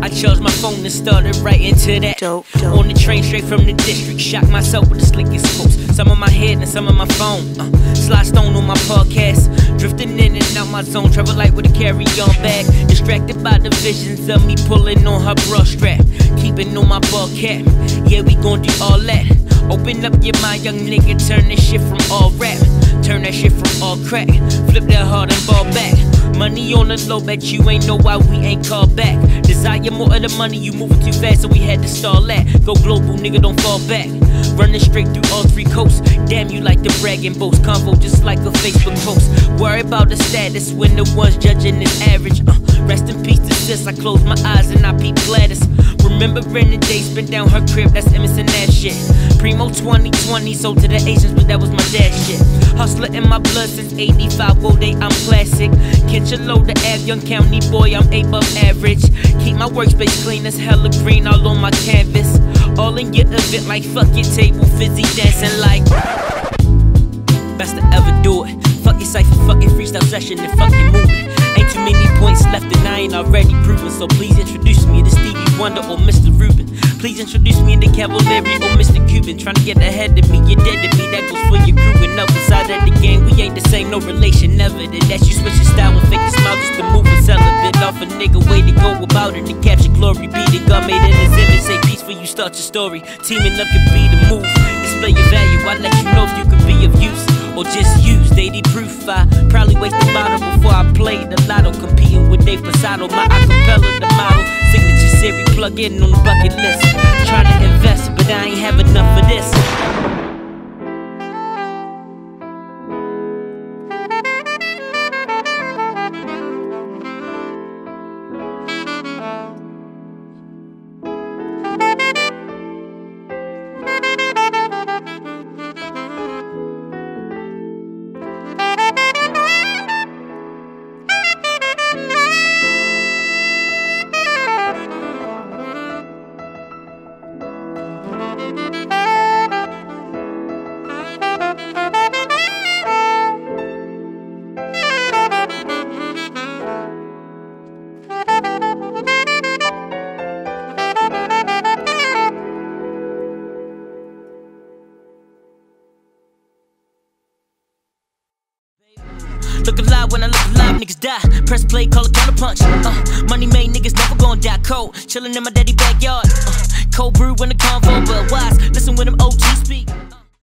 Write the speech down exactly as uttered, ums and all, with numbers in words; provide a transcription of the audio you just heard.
I charged my phone and started right into that. Dope, dope. On the train straight from the district, shocked myself with the slickest posts. Some on my head and some on my phone. uh, Slide stone on my podcast, drifting in and out my zone. Travel light with a carry-on bag, distracted by the visions of me pulling on her bra strap, keeping on my ball cap. Yeah, we gon' do all that. Open up your mind, young nigga, turn this shit from all rap, turn that shit from all crack, flip that hard and ball back. Money on the low, bet you ain't know why we ain't called back. Desire more of the money, you moving too fast, so we had to stall that. Go global, nigga, don't fall back. Running straight through all three coasts. Damn, you like the bragging boast. Convo just like a Facebook post. Worry about the status when the ones judging is average. uh, Rest in peace to sis, I close my eyes and I peep Gladys. Remembering the day spent down her crib, that's Emerson that shit. Primo twenty twenty, sold to the Asians, but that was my dad shit. Hustler in my blood since eighty-five, whoa day, I'm classic. Catch a load of ab, young county boy, I'm above average. Keep my workspace clean as hella green all on my canvas. All in your event like fuck your table, fizzy dancing like best to ever do it. Fuck your cypher, fuck your freestyle session, and fuck your movement. Ain't too many points left and I ain't already proven. So please introduce me to Stevie Wonder or Mister Rubin. Please introduce me to Cavallari or Mister Cuban. Tryna get ahead of me, you're dead to me. That goes for your crew and up inside of the game. We ain't the same, no relation, never did that. You switch your style and fake your smile just to move and sell a bit off a nigga. Way to go about it and capture glory. Be the God made in his image. Say peace when you start your story. Teaming up could be the move. Display your value, I let you know if you could be of use or just use daily proof. I probably waste the bottle before I play the lotto, competing with Dave Posado. My acapella, the model, signature series, plug in on the bucket list. Trying to invest, but I ain't have enough of this. Look alive when I look alive, niggas die. Press play, call a counter punch. Uh, money made niggas never gon' die cold. Chillin' in my daddy backyard. Uh, cold brew in the convo, but wise. Listen when them O Gs speak. Uh.